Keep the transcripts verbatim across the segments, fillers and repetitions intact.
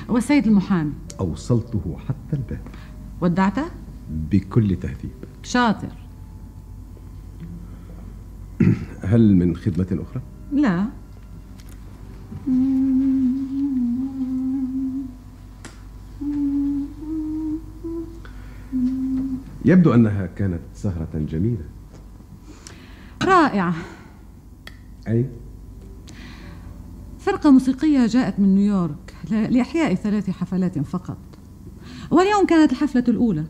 والسيد المحامي؟ أوصلته حتى الباب. ودعته؟ بكل تهذيب. شاطر. هل من خدمة أخرى؟ لا. يبدو أنها كانت سهرة جميلة. رائعة. أي؟ فرقة موسيقية جاءت من نيويورك لإحياء ثلاث حفلات فقط، واليوم كانت الحفلة الأولى.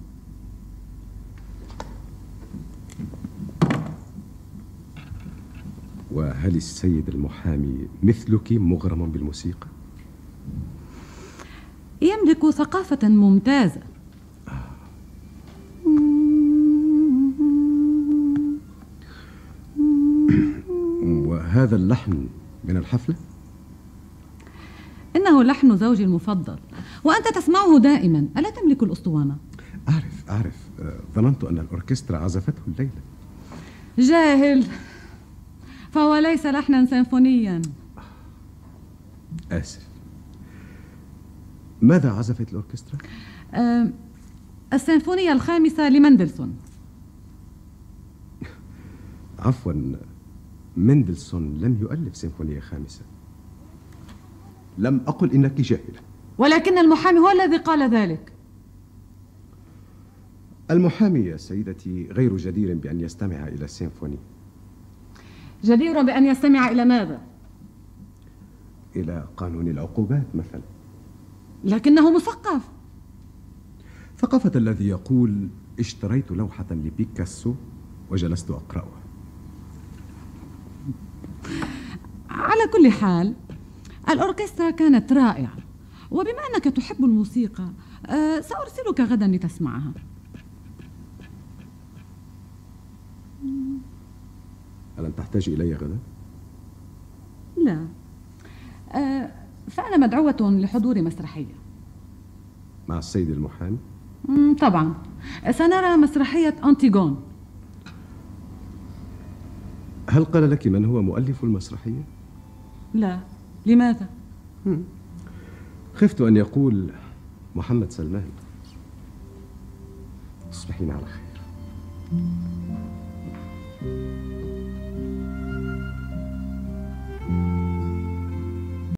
وهل السيد المحامي مثلك مغرم بالموسيقى؟ يملك ثقافة ممتازة. وهذا اللحن من الحفلة؟ إنه لحن زوجي المفضل، وأنت تسمعه دائما، ألا تملك الأسطوانة؟ أعرف أعرف ظننت أن الأوركسترا عزفته الليلة. جاهل، فهو ليس لحنا سيمفونيا. آسف. ماذا عزفت الأوركسترا؟ أه السيمفونية الخامسة لمندلسون. عفوا، مندلسون لم يؤلف سيمفونية خامسة. لم أقل إنك جاهلة، ولكن المحامي هو الذي قال ذلك. المحامي يا سيدتي غير جدير بأن يستمع إلى السيمفوني. جدير بأن يستمع إلى ماذا؟ إلى قانون العقوبات مثلا. لكنه مثقف. ثقافة الذي يقول اشتريت لوحة لبيكاسو وجلست أقرأها. على كل حال الأوركسترا كانت رائعة، وبما أنك تحب الموسيقى أه سأرسلك غدا لتسمعها. ألم تحتاج إلي غدا؟ لا، أه فأنا مدعوة لحضور مسرحية مع السيد المحامي. طبعا سنرى مسرحية أنتيغون. هل قال لك من هو مؤلف المسرحية؟ لا، لماذا؟ خفت أن يقول محمد سلمان. تصبحين على خير.